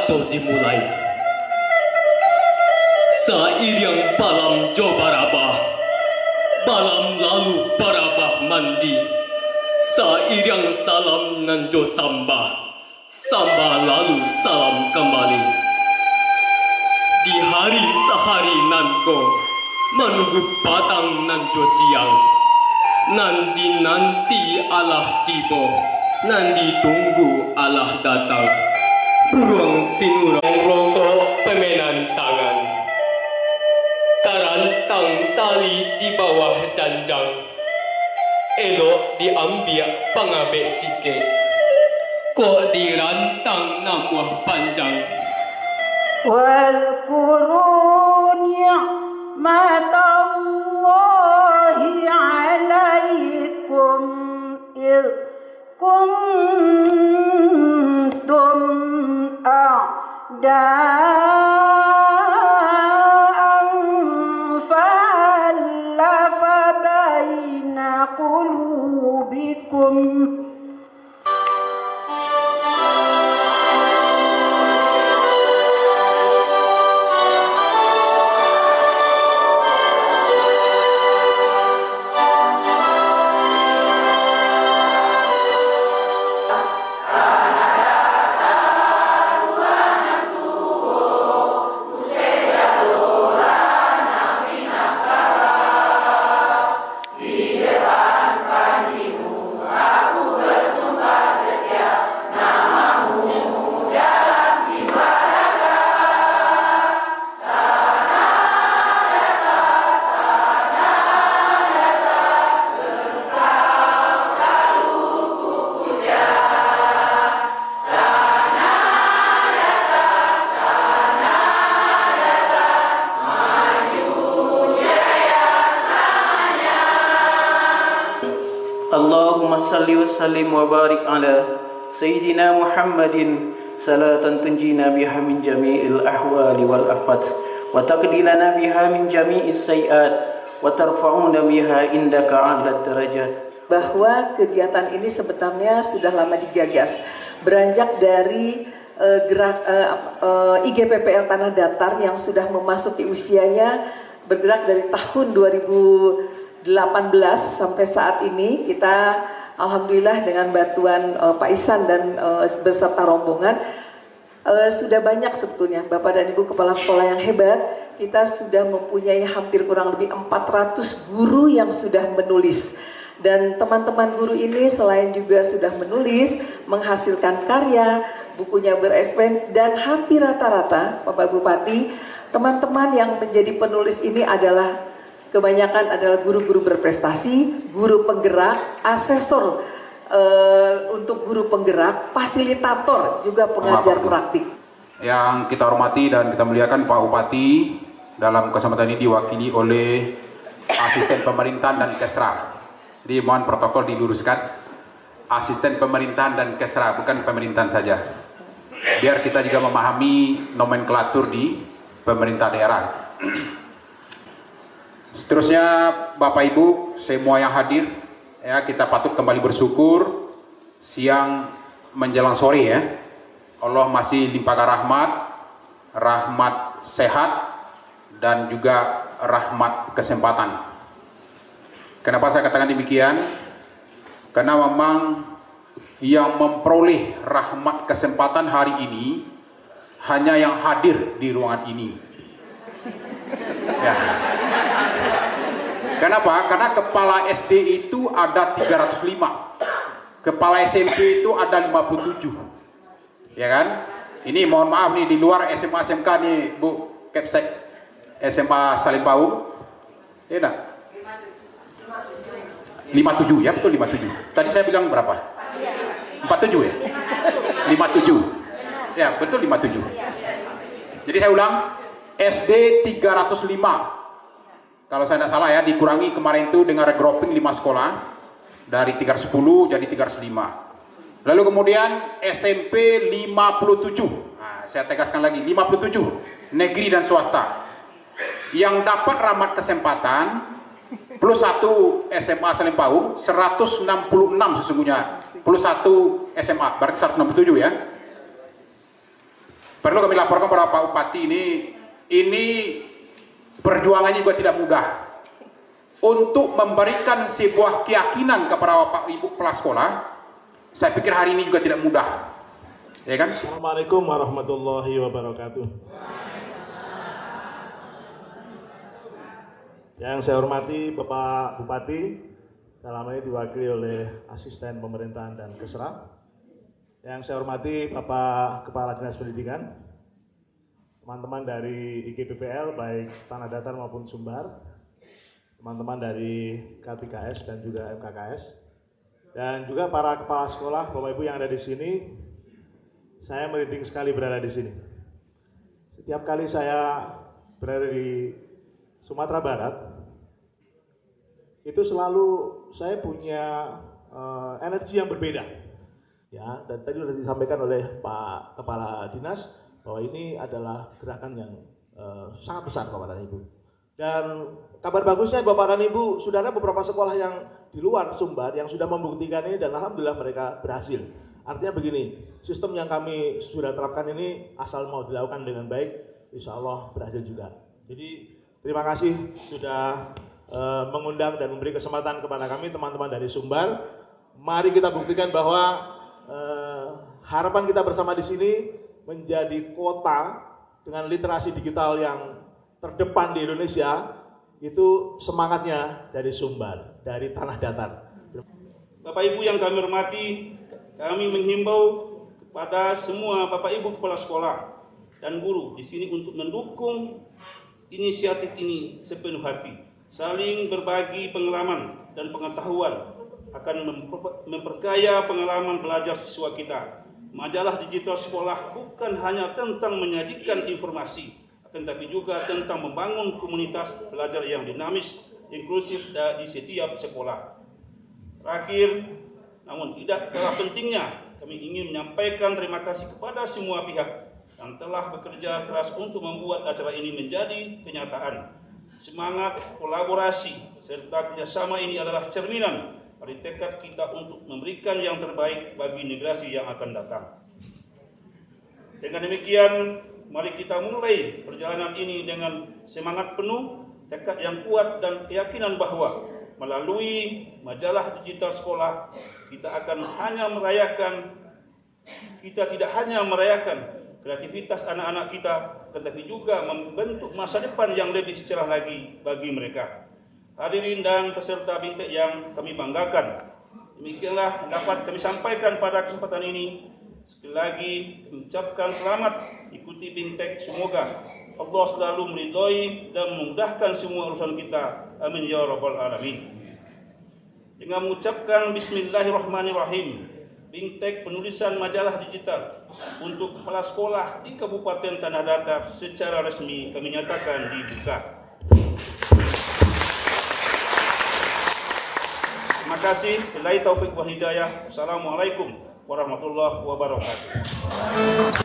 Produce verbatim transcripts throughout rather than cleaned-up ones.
atau dimulai. Sairing balam jo barabah, balam lalu barabah mandi. Sairing salam nan jo samba, samba lalu salam kembali. Di hari sehari nanko menunggu patang nan jo siang. Nanti-nanti Allah tiba, nanti tunggu Allah datang. Beruang sinurang rokok pemenan tangan. Tarantang tali di bawah janjang. Elok diambil pengabe sikit. Kok dirantang namuah panjang. Wadhkuru ni'matallahi 'alaikum idh kuntum a'da'an fa'alafa baina qulubikum. Allahumma salli wa sallim wa barik ala Sayyidina Muhammadin salatan tunjina biha min jami'il ahwali wal afat wa taqdilana biha min jami'is sayiat wa tarfa'una biha indaka 'ala darajat. Bahwa kegiatan ini sebenarnya sudah lama digagas, beranjak dari uh, gerak uh, uh, I G P P L Tanah Datar yang sudah memasuki usianya, bergerak dari tahun dua ribu delapan belas sampai saat ini. Kita alhamdulillah dengan bantuan uh, Pak Ihsan dan uh, beserta rombongan uh, sudah banyak sebetulnya Bapak dan Ibu kepala sekolah yang hebat. Kita sudah mempunyai hampir kurang lebih empat ratus guru yang sudah menulis, dan teman-teman guru ini selain juga sudah menulis, menghasilkan karya, bukunya berekspen, dan hampir rata-rata Bapak Bupati, teman-teman yang menjadi penulis ini adalah kebanyakan adalah guru-guru berprestasi, guru penggerak, asesor uh, untuk guru penggerak, fasilitator, juga pengajar praktik. Yang kita hormati dan kita muliakan Pak Bupati, dalam kesempatan ini diwakili oleh asisten pemerintahan dan Kesra. Jadi mohon protokol diluruskan, asisten pemerintahan dan Kesra, bukan pemerintahan saja. Biar kita juga memahami nomenklatur di pemerintah daerah. Seterusnya Bapak Ibu semua yang hadir, ya, kita patut kembali bersyukur siang menjelang sore, ya. Allah masih limpahkan rahmat, rahmat sehat dan juga rahmat kesempatan. Kenapa saya katakan demikian? Karena memang yang memperoleh rahmat kesempatan hari ini hanya yang hadir di ruangan ini. Ya. Kenapa? Karena kepala S D itu ada tiga ratus lima, kepala S M P itu ada lima puluh tujuh, ya kan? Ini mohon maaf nih, di luar S M A S M K nih Bu Kepsek S M A Salim Paung, ya enggak? lima puluh tujuh, ya betul lima puluh tujuh. Tadi saya bilang berapa? empat puluh tujuh ya? lima puluh tujuh, ya betul lima puluh tujuh. Jadi saya ulang, S D tiga ratus lima. Kalau saya tidak salah ya, dikurangi kemarin itu dengan regrouping lima sekolah, dari tiga ratus sepuluh jadi tiga ratus lima. Lalu kemudian S M P lima puluh tujuh. Nah, saya tegaskan lagi, lima puluh tujuh negeri dan swasta. Yang dapat rahmat kesempatan plus satu S M A Salim Paung seratus enam puluh enam sesungguhnya, plus satu S M A berarti seratus enam puluh tujuh, ya. Perlu kami laporkan kepada Pak Bupati ini, ini perjuangannya juga tidak mudah. Untuk memberikan sebuah keyakinan kepada Bapak Ibu kepala sekolah, saya pikir hari ini juga tidak mudah. Ya kan? Assalamualaikum warahmatullahi wabarakatuh. Yang saya hormati Bapak Bupati, dalam hal ini diwakili oleh Asisten Pemerintahan dan Kesra. Yang saya hormati Bapak Kepala Dinas Pendidikan, teman-teman dari I G P P L baik Tanah Datar maupun Sumbar, teman-teman dari K tiga S dan juga M K K S, dan juga para kepala sekolah, Bapak Ibu yang ada di sini. Saya merinding sekali berada di sini. Setiap kali saya berada di Sumatera Barat, itu selalu saya punya uh, energi yang berbeda. Ya, dan tadi sudah disampaikan oleh Pak Kepala Dinas bahwa ini adalah gerakan yang uh, sangat besar Bapak dan Ibu. Dan kabar bagusnya Bapak dan Ibu, sudah ada beberapa sekolah yang di luar Sumbar yang sudah membuktikan ini dan alhamdulillah mereka berhasil. Artinya begini, sistem yang kami sudah terapkan ini asal mau dilakukan dengan baik, insya Allah berhasil juga. Jadi terima kasih sudah uh, mengundang dan memberi kesempatan kepada kami teman-teman dari Sumbar. Mari kita buktikan bahwa Uh, harapan kita bersama di sini menjadi kota dengan literasi digital yang terdepan di Indonesia. Itu semangatnya dari Sumbar, dari Tanah Datar. Bapak Ibu yang kami hormati, kami menghimbau kepada semua Bapak Ibu kepala sekolah dan guru di sini untuk mendukung inisiatif ini sepenuh hati, saling berbagi pengalaman dan pengetahuan akan memperkaya pengalaman belajar siswa kita. Majalah digital sekolah bukan hanya tentang menyajikan informasi, akan tapi juga tentang membangun komunitas belajar yang dinamis, inklusif di setiap sekolah. Terakhir, namun tidak kalah pentingnya, kami ingin menyampaikan terima kasih kepada semua pihak yang telah bekerja keras untuk membuat acara ini menjadi kenyataan. Semangat kolaborasi serta kerjasama ini adalah cerminan dari tekad kita untuk memberikan yang terbaik bagi generasi yang akan datang. Dengan demikian, mari kita mulai perjalanan ini dengan semangat penuh, tekad yang kuat dan keyakinan bahwa melalui majalah digital sekolah kita akan hanya merayakan, kita tidak hanya merayakan kreativitas anak-anak kita, tetapi juga membentuk masa depan yang lebih cerah lagi bagi mereka. Hadirin dan peserta BIMTEK yang kami banggakan, demikianlah dapat kami sampaikan pada kesempatan ini. Sekali lagi mengucapkan selamat ikuti BIMTEK. Semoga Allah selalu meridhoi dan memudahkan semua urusan kita. Amin ya rabbal alamin. Dengan mengucapkan Bismillahirrahmanirrahim, BIMTEK penulisan majalah digital untuk kepala sekolah di Kabupaten Tanah Datar secara resmi kami nyatakan dibuka. Terima kasih. Billahi taufiq wal hidayah. Assalamualaikum warahmatullahi wabarakatuh.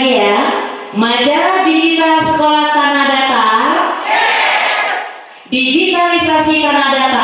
ya, majalah digital sekolah Tanah Datar, digitalisasi Tanah Datar